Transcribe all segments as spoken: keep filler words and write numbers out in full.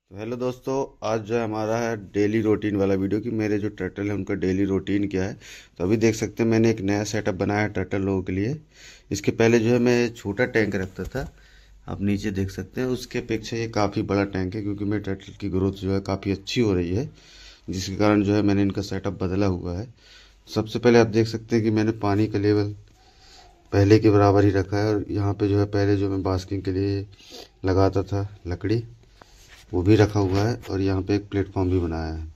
तो हेलो दोस्तों, आज जो है हमारा है डेली रूटीन वाला वीडियो कि मेरे जो टर्टल है उनका डेली रूटीन क्या है। तो अभी देख सकते हैं मैंने एक नया सेटअप बनाया है टर्टल लोगों के लिए। इसके पहले जो है मैं छोटा टैंक रखता था, आप नीचे देख सकते हैं। उसके अपेक्षा ये काफ़ी बड़ा टैंक है क्योंकि मेरे टर्टल की ग्रोथ जो है काफ़ी अच्छी हो रही है, जिसके कारण जो है मैंने इनका सेटअप बदला हुआ है। सबसे पहले आप देख सकते हैं कि मैंने पानी का लेवल पहले के बराबर ही रखा है, और यहाँ पे जो है पहले जो मैं बास्किंग के लिए लगाता था लकड़ी, वो भी रखा हुआ है, और यहाँ पे एक प्लेटफॉर्म भी बनाया है।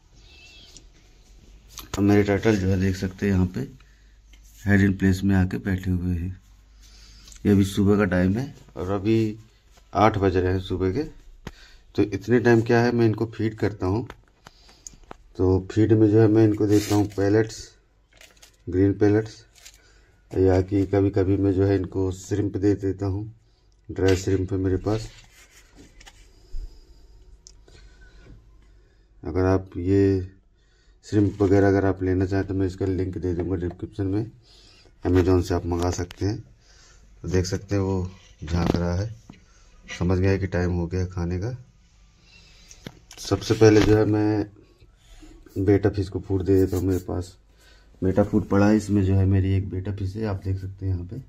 अब मेरे टर्टल जो है देख सकते हैं यहाँ पे हेड इन प्लेस में आके बैठे हुए हैं। ये अभी सुबह का टाइम है और अभी आठ बज रहे हैं सुबह के। तो इतने टाइम क्या है, मैं इनको फीड करता हूँ। तो फीड में जो है मैं इनको देता हूँ पैलेट्स, ग्रीन पैलेट्स, या कि कभी कभी मैं जो है इनको श्रिम्प दे देता हूँ। ड्राई श्रिम्प है मेरे पास। अगर आप ये श्रिम्प वगैरह अगर आप लेना चाहें तो मैं इसका लिंक दे दूंगा डिस्क्रिप्शन में, अमेज़ॉन से आप मंगा सकते हैं। तो देख सकते हैं वो झांक रहा है, समझ गया है कि टाइम हो गया खाने का। सबसे पहले जो है मैं बेटा फिश को फूड दे देता हूँ। मेरे पास बेटा फूड पड़ा है, इसमें जो है मेरी एक बेटा फिश है, आप देख सकते हैं यहाँ पे।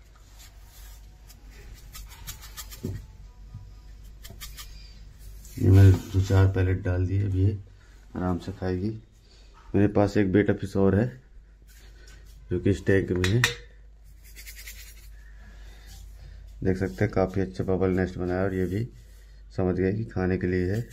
ये मैंने दो चार पैलेट डाल दिए, अब ये आराम से खाएगी। मेरे पास एक बेटा फिश और है जो कि इस टैंक में है, देख सकते हैं। काफ़ी अच्छा बबल नेस्ट बनाया, और ये भी समझ गए कि खाने के लिए है।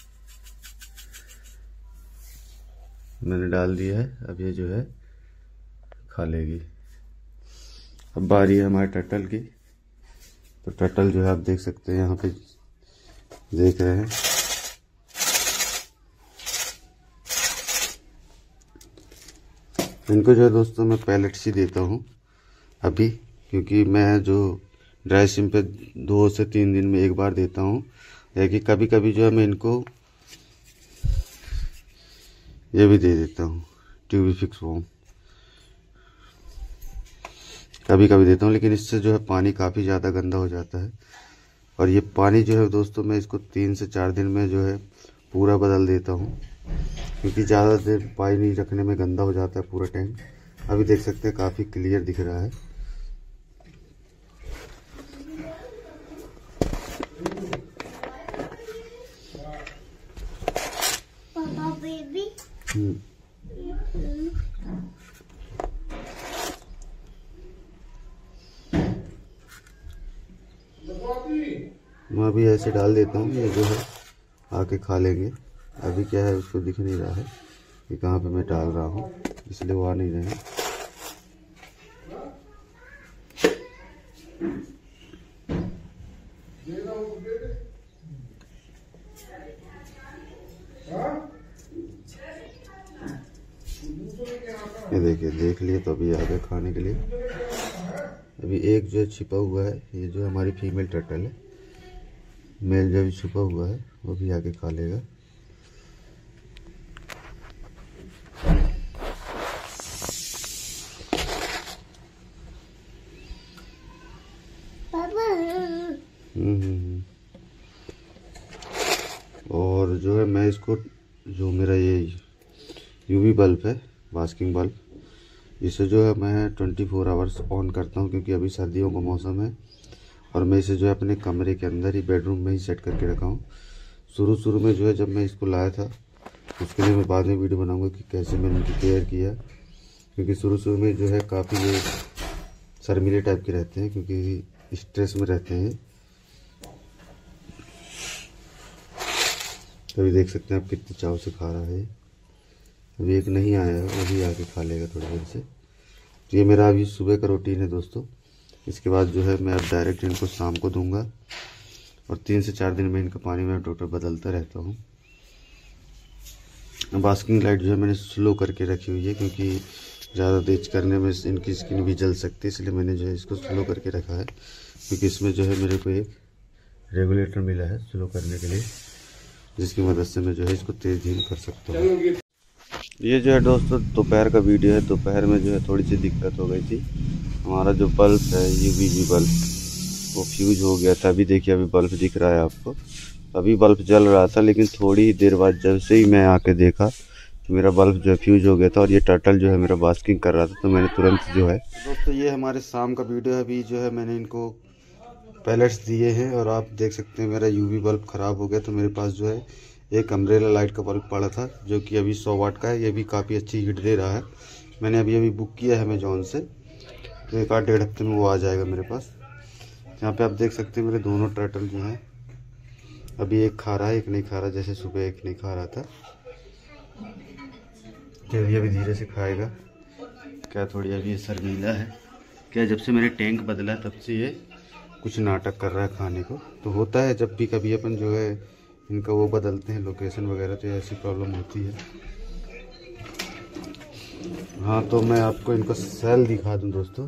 मैंने डाल दिया है, अब ये जो है खा लेगी। अब बारी है हमारे टर्टल की। तो टर्टल जो है आप देख सकते हैं यहाँ पे, देख रहे हैं। इनको जो है दोस्तों मैं पैलेट्स ही देता हूँ अभी, क्योंकि मैं जो ड्राई श्रिम्प पे दो से तीन दिन में एक बार देता हूँ, या कि कभी कभी जो है मैं इनको ये भी दे देता हूँ ट्यूबिफिक्स वॉर्म, कभी कभी देता हूँ। लेकिन इससे जो है पानी काफ़ी ज़्यादा गंदा हो जाता है, और ये पानी जो है दोस्तों मैं इसको तीन से चार दिन में जो है पूरा बदल देता हूँ, क्योंकि ज़्यादा देर पानी रखने में गंदा हो जाता है पूरा टैंक। अभी देख सकते हैं काफ़ी क्लियर दिख रहा है। पापा बेबी मैं अभी ऐसे डाल देता हूँ, ये जो है आके खा लेंगे। अभी क्या है, उसको दिख नहीं रहा है कि कहाँ पे मैं डाल रहा हूँ, इसलिए वो आ नहीं रहे हैं। ये देखिए, देख लिए तो अभी आ गए खाने के लिए। अभी एक जो छिपा हुआ है, ये जो हमारी फीमेल टर्टल है, मेल जो भी छुपा हुआ है वो भी आके खा लेगा। पापा हम्म हम्म और जो है मैं इसको, जो मेरा ये यूवी बल्ब है, बास्किंग बल्ब, इसे जो है मैं ट्वेंटी फोर आवर्स ऑन करता हूँ, क्योंकि अभी सर्दियों का मौसम है। और मैं इसे जो है अपने कमरे के अंदर ही, बेडरूम में ही सेट करके रखा हूँ। शुरू शुरू में जो है जब मैं इसको लाया था, उसके लिए मैं बाद में वीडियो बनाऊंगा कि कैसे मैंने इनकी केयर किया, क्योंकि शुरू शुरू में जो है काफ़ी ये शर्मीले टाइप के रहते हैं, क्योंकि स्ट्रेस में रहते हैं। अभी देख सकते हैं आप कितनी चाव से खा रहा है। अभी एक नहीं आया है, वो भी आके खा लेगा थोड़ी देर से। तो ये मेरा अभी सुबह का रूटीन है दोस्तों। इसके बाद जो है मैं अब डायरेक्ट इनको शाम को दूंगा, और तीन से चार दिन में इनका पानी में टोटल बदलता रहता हूँ। बास्किंग लाइट जो है मैंने स्लो करके रखी हुई है, क्योंकि ज़्यादा तेज करने में इनकी स्किन भी जल सकती है, इसलिए मैंने जो है इसको स्लो करके रखा है। क्योंकि इसमें जो है मेरे को एक रेगुलेटर मिला है स्लो करने के लिए, जिसकी मदद से मैं जो है इसको तेज़ धीम कर सकता हूँ। ये जो है दोस्तों दोपहर का वीडियो है। दोपहर में जो है थोड़ी सी दिक्कत हो गई थी। हमारा जो बल्ब है यूवीबी बल्ब, वो फ्यूज हो गया था। अभी देखिए, अभी बल्ब दिख रहा है आपको, अभी बल्ब जल रहा था, लेकिन थोड़ी ही देर बाद जब से ही मैं आके देखा तो मेरा बल्ब जो है फ्यूज हो गया था और ये टर्टल जो है मेरा बास्किंग कर रहा था, तो मैंने तुरंत जो है। दोस्तों ये हमारे शाम का वीडियो है। अभी जो है मैंने इनको पैलेट्स दिए हैं और आप देख सकते हैं मेरा यूवी बल्ब ख़राब हो गया। तो मेरे पास जो है एक अम्ब्रेला लाइट का बल्ब पड़ा था जो कि अभी सौ वाट का है। ये भी काफ़ी अच्छी हीट दे रहा है। मैंने अभी अभी बुक किया है अमेजॉन से, तो एक आध डेढ़ हफ्ते में वो आ जाएगा मेरे पास। यहाँ पे आप देख सकते हैं मेरे दोनों टर्टल जो हैं, अभी एक खा रहा है एक नहीं खा रहा, जैसे सुबह एक नहीं खा रहा था। तो अभी अभी धीरे से खाएगा। क्या थोड़ी अभी ये शर्मीला है क्या, जब से मैंने टैंक बदला तब से ये कुछ नाटक कर रहा है खाने को। तो होता है जब भी कभी अपन जो है इनका वो बदलते हैं लोकेशन वगैरह, तो ऐसी प्रॉब्लम होती है। हाँ तो मैं आपको इनका सेल दिखा दूं दोस्तों।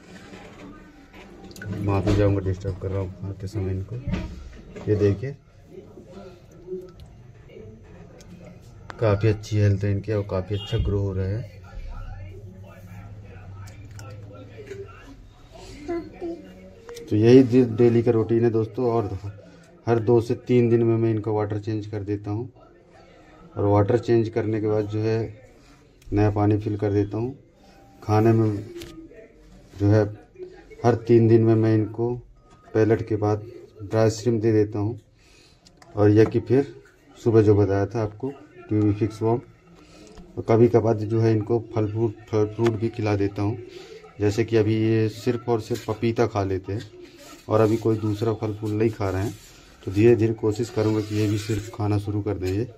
माफ़ी जाऊंगा डिस्टर्ब कर रहा हूँ खाते समय इनको। ये देखिए काफ़ी अच्छी हेल्थ है इनकी और काफ़ी अच्छा ग्रो हो रहा है। तो यही डेली का रूटीन है दोस्तों। और हर दो से तीन दिन में मैं इनका वाटर चेंज कर देता हूँ और वाटर चेंज करने के बाद जो है नया पानी फिल कर देता हूँ। खाने में जो है हर तीन दिन में मैं इनको पैलेट के बाद ड्राई श्रिम्प दे देता हूँ। और यह कि फिर सुबह जो बताया था आपको यूवी फिक्स वॉर्म, और कभी कभार जो है इनको फल फ्रूट फल फ्रूट भी खिला देता हूँ। जैसे कि अभी ये सिर्फ और सिर्फ पपीता खा लेते हैं और अभी कोई दूसरा फल फूल नहीं खा रहे हैं। तो धीरे धीरे कोशिश करूँगा कि ये भी सिर्फ खाना शुरू कर दें ये।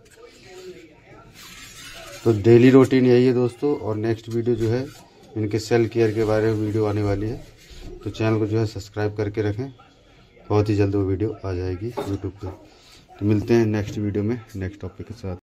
तो डेली रूटीन यही है दोस्तों। और नेक्स्ट वीडियो जो है इनके सेल केयर के बारे में वीडियो आने वाली है, तो चैनल को जो है सब्सक्राइब करके रखें। बहुत ही जल्द वो वीडियो आ जाएगी यूट्यूब पे। तो मिलते हैं नेक्स्ट वीडियो में नेक्स्ट टॉपिक के साथ।